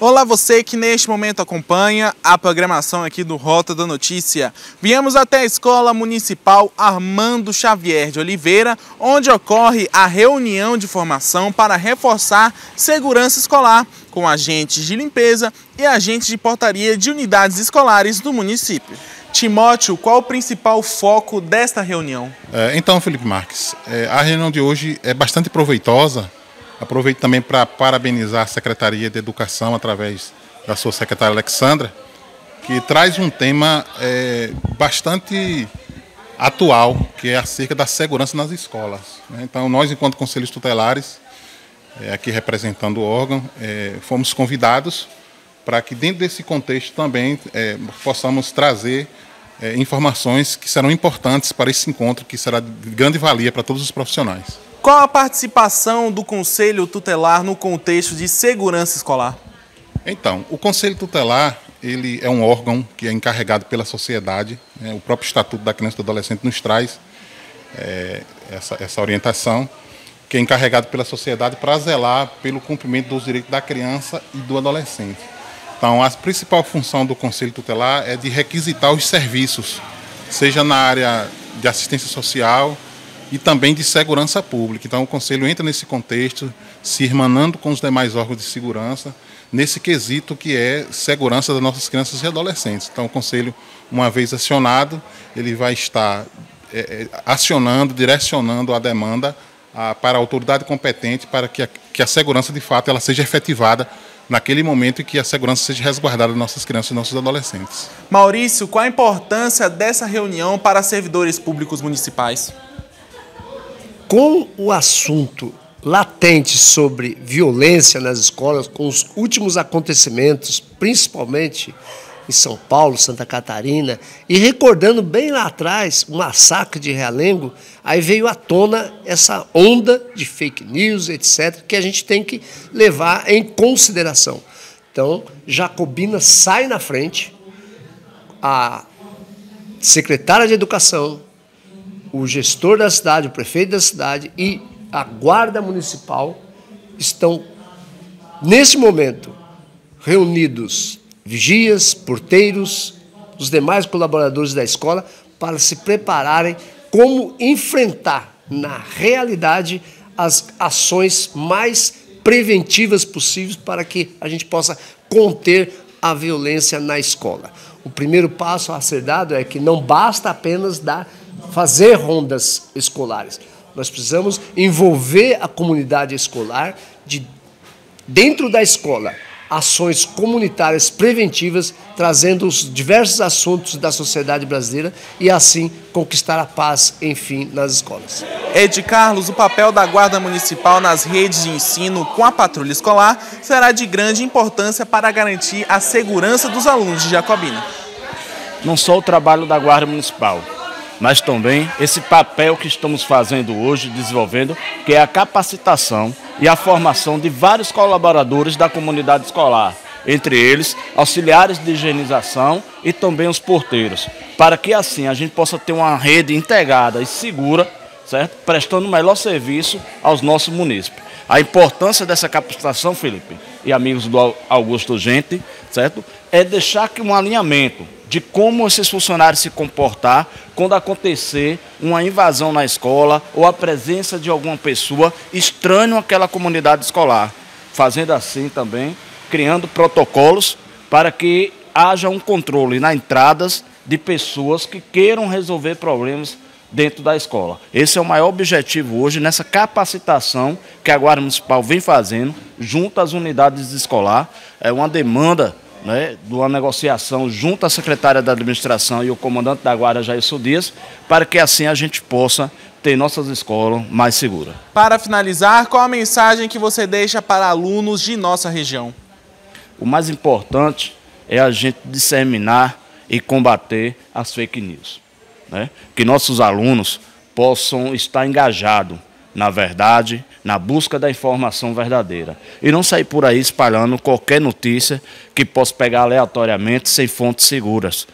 Olá você que neste momento acompanha a programação aqui do Rota da Notícia. Viemos até a Escola Municipal Armando Xavier de Oliveira, onde ocorre a reunião de formação para reforçar segurança escolar com agentes de limpeza e agentes de portaria de unidades escolares do município. Timóteo, qual o principal foco desta reunião? Então, Felipe Marques, a reunião de hoje é bastante proveitosa. Aproveito também para parabenizar a Secretaria de Educação, através da sua secretária Alexandra, que traz um tema bastante atual, que é acerca da segurança nas escolas. Então, nós, enquanto conselhos tutelares, aqui representando o órgão, fomos convidados para que, dentro desse contexto também, possamos trazer informações que serão importantes para esse encontro, que será de grande valia para todos os profissionais. Qual a participação do Conselho Tutelar no contexto de segurança escolar? Então, o Conselho Tutelar, ele é um órgão que é encarregado pela sociedade, o próprio Estatuto da Criança e do Adolescente nos traz essa orientação, que é encarregado pela sociedade para zelar pelo cumprimento dos direitos da criança e do adolescente. Então, a principal função do Conselho Tutelar é de requisitar os serviços, seja na área de assistência social e também de segurança pública. Então, o Conselho entra nesse contexto, se irmanando com os demais órgãos de segurança, nesse quesito que é segurança das nossas crianças e adolescentes. Então, o Conselho, uma vez acionado, ele vai estar acionando, direcionando a demanda para a autoridade competente para que a segurança, de fato, ela seja efetivada naquele momento em que a segurança seja resguardada das nossas crianças e nossos adolescentes. Maurício, qual a importância dessa reunião para servidores públicos municipais? Com o assunto latente sobre violência nas escolas, com os últimos acontecimentos, principalmente em São Paulo, Santa Catarina, e recordando bem lá atrás o massacre de Realengo, aí veio à tona essa onda de fake news, etc., que a gente tem que levar em consideração. Então, Jacobina sai na frente, a secretária de Educação, o gestor da cidade, o prefeito da cidade e a guarda municipal estão, nesse momento, reunidos vigias, porteiros, os demais colaboradores da escola, para se prepararem como enfrentar, na realidade, as ações mais preventivas possíveis para que a gente possa conter a violência na escola. O primeiro passo a ser dado é que não basta apenas fazer rondas escolares. Nós precisamos envolver a comunidade escolar dentro da escola, ações comunitárias preventivas, trazendo os diversos assuntos da sociedade brasileira e assim conquistar a paz, enfim, nas escolas. Ed Carlos, o papel da Guarda Municipal nas redes de ensino com a patrulha escolar será de grande importância para garantir a segurança dos alunos de Jacobina. Não só o trabalho da Guarda Municipal, mas também esse papel que estamos fazendo hoje, desenvolvendo, que é a capacitação e a formação de vários colaboradores da comunidade escolar, entre eles auxiliares de higienização e também os porteiros, para que assim a gente possa ter uma rede integrada e segura, certo? Prestando o melhor serviço aos nossos munícipes. A importância dessa capacitação, Felipe e amigos do Augusto Gente, certo? É deixar que um alinhamento de como esses funcionários se comportar quando acontecer uma invasão na escola ou a presença de alguma pessoa estranha àquela comunidade escolar. Fazendo assim também, criando protocolos para que haja um controle nas entradas de pessoas que queiram resolver problemas dentro da escola. Esse é o maior objetivo hoje nessa capacitação que a Guarda Municipal vem fazendo junto às unidades escolares. É uma demanda, de uma negociação junto à secretária da administração e o comandante da Guarda, Jailson Dias, para que assim a gente possa ter nossas escolas mais seguras. Para finalizar, qual a mensagem que você deixa para alunos de nossa região? O mais importante é a gente disseminar e combater as fake news. Que nossos alunos possam estar engajados na verdade, na busca da informação verdadeira. E não sair por aí espalhando qualquer notícia que possa pegar aleatoriamente sem fontes seguras.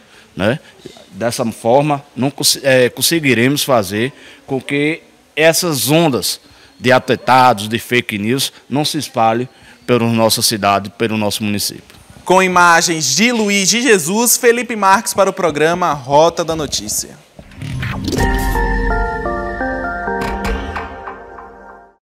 Dessa forma, não conseguiremos fazer com que essas ondas de atentados, de fake news, não se espalhem pela nossa cidade, pelo nosso município. Com imagens de Luiz de Jesus, Felipe Marques para o programa Rota da Notícia.